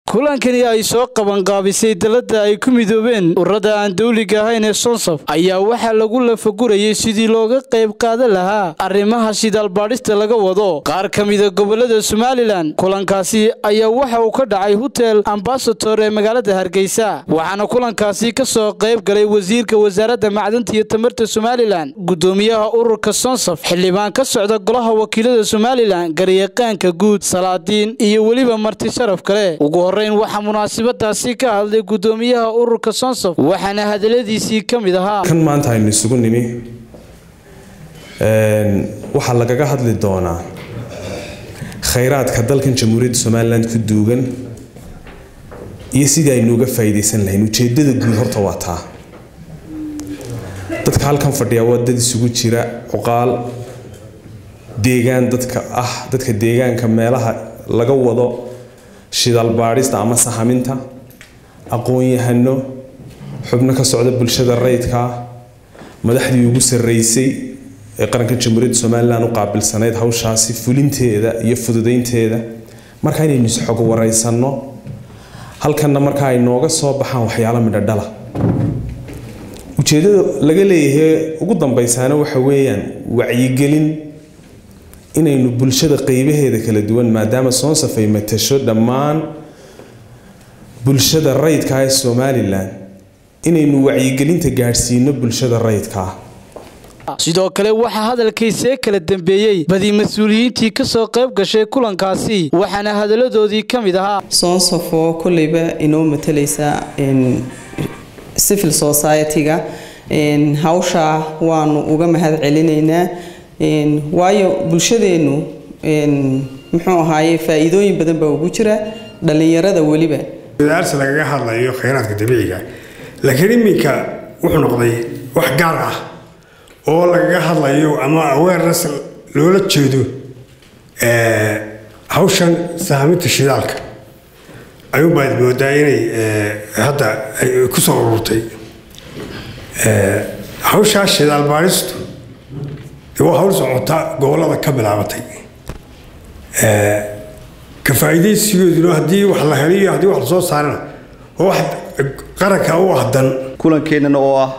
kulankani ay soo qaban qaabisay dalada ay ku midoobeen ururada aan dawliga ahayn ee Sonsaf ayaa waxa lagu lafagurayay sidii looga qayb qaadan lahaa arrimaha shidaal baadhista laga wado qaar kamid ah gobolada Somaliland. Kulankaasi ayaa waxa uu ka dhacay Hotel Ambassador ee magaalada Hargeysa, waxaana kulankaasi ka soo qayb galay wasiirka wasaaradda macdanta iyo tamarta Somaliland, gudoomiyaha ururka Sonsaf, xildhibaan ka socda golaha wakiilada Somaliland, garyaqaanka guud, salaadiin iyo waliba marti sharaf kale. ugu horeyn waxa munaasabadaasi ka hadlay gudoomiyaha ururka Sonsaf, waxaana hadaladiisii kamid ahaa kan maanta aynu isugu nimi waxa lagaga hadli doonaa khayraadka dalkan Jamhuuriyadda Somaliland ku duugan iyo sidii aynu uga faa'iideysan lahayn. ujeedada guud horta waa taa. dadka halkan fadhiya waa dad isugu jira uqaal deegaan dadka deegaanka meelaha laga wado shidaal baadhista ama sahaminta, aqoon-yahano, xubno ka socda bulshada rayidka, madaxdii ugu sareysay ee qaranka Jamhuuriyadda Somaliland u qaabilsaneyd hawshaasi fulinteeda iyo fududeynteeda. marka inaynu xog wareysano halkan marka ay nooga soo baxaan waxyaalo midhadhala. ujeedada laga leeyahay ugu dambeysana waxa weeyaan wacyigelin inaynu bulshada qaybaheeda kala duwan maadaama Sonsaf ay matasho dhammaan bulshada rayidka ee Somaliland inaynu wacyigelinta gaarsiino bulshada rayidka. sidoo kale waxa hadalkiisa kala dambeeyay badi mas'uuliyiintii ka soo qayb gashay kulankaasi, waxaana hadaladoodii kamid ahaa Sonsaf oo kulliba inoo matalaysa civil society-ga hawsha waanu uga mahad celinaynaa waayo bulshadeenu muxuu ahaayay faa'iidooyin badan baa ugu jira dhalinyarada waliba dadaalka laga hadlayo khayraadka dabiiciga laakiin iminka wuxuu noqday wax gaar ah oo laga hadlayo ama awareness loola jeedo hawshan sahaminta shidaalka ayuu baad moodaa inay hadda ku soo ururtay hawsha shidaal baadhistu waa hawl socota gobolada ka bilaabatay ka faa'iideysigeedu haddii wax la heliyo haddii wax soo saarana wax qaranka u ahdan kulankeenna oo ah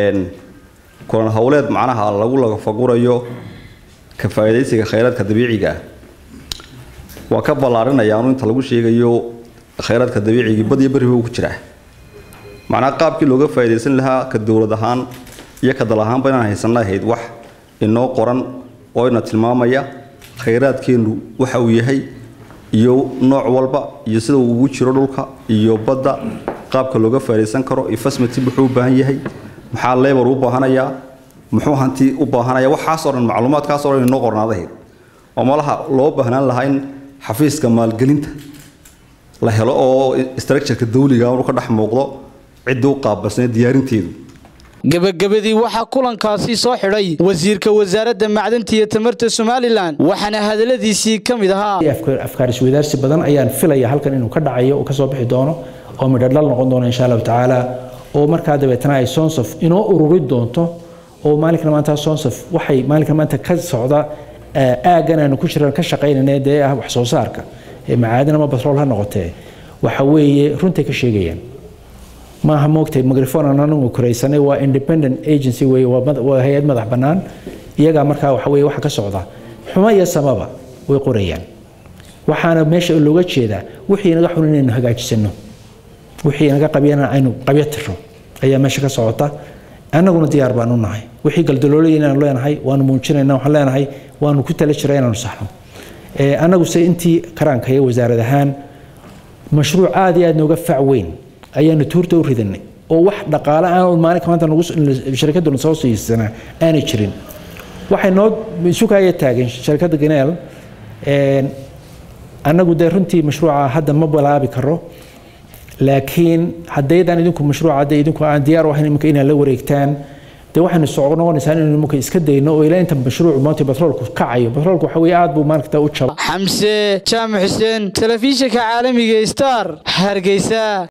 kulan hawleed macnaha laga fagurayo ka faa'iideysiga khayraadka dabiiciga waa ka balaarinayaan inta lagu sheegayo khayraadka dabiiciga badiyo bari uu ku jira macnaha qaabkii looga faa'iideysan lahaa ka dawlad ahaan iyo ka dal ahaan baan haysanayd wax inoo qoran oo ina tilmaamaya khayraadkeenu waxa uu yahay iyo nooc walba iyo sida uu ugu jiro dhulka iyo badda qaabka looga faa'iideysan karo investment wuxuu u baahan yahay maxaa labor u baahanaya muxuu hanti u baahanaya waxaas oo dhan macluumaadkaas oo inoo qornaaday oo malaha loo baahnaan lahayn xafiiska maalgelinta la helo oo structure-ka dawliga uu ka dhex muuqdo cid u qaabilsan diyaarinteedu. gabagabadii waxa kulankaasi soo xidhay wasiirka wasaaradda macdanta iyo tamarta Somaliland, waxaana hadaladiisii kamid ahaa afkaar isweydaarsi badan ayaan filaya halkan inuu ka dhacayo oo ka soo bixi doono oo midhadhal noqon doono insha Allah taala oo markaa dabeetana ay Sonsaf inoo ururi doonto oo maalinka maanta Sonsaf waxay maalinka maanta ka socda aagan aanu ku jiraan ka shaqeynayna ee wax soo saarka ee macaadan ama batrool ha noqotee waxa weeye runtii ka sheegayaan maaha moogtay microphone anagu kureysanay waa independent agency way waa hay'ad madax banaan iyaga markaa waxa weeye waxa ka socda xuma iyo samaba way qorayaan waxaana meesha looga jeedaa wixii naga xun inaynu hagaajisano wixii naga qabiyana aynu qabyatiro ayaa meesha ka socota. annaguna diyaar baan u nahay wixii galdaloolay inaan leenahay waanu muujinaynaa waxaan leenahay waanu ku tala jiray inaanu saxno annagu say intii qaranka iyo wasaarad ahaan mashruuc aad iyo aad nooga fac weyn ayaanu tuurta u ridanay oo wax dhaqaale aan maalinka maanta nagu shirkaddu soo siisana aanay jirin. waxay noo sugaya taagan shirkadda Genel annagu runtii mashruuca hadda ma balaabi karo, laakiin haddaydan idinku mashruuca idinku aan diyaar u ahayn imika inaad la wareegtaan de waxaanu soo noqonaysaa inaynu imika iska dayno oo ilaa inta mashruucu maanta batroolku kacayo. batroolku waxa weeye aad buu maanta u jabay. Xamse Jaamac Xuseen, telefishinka caalamiga Star, Hargeysa.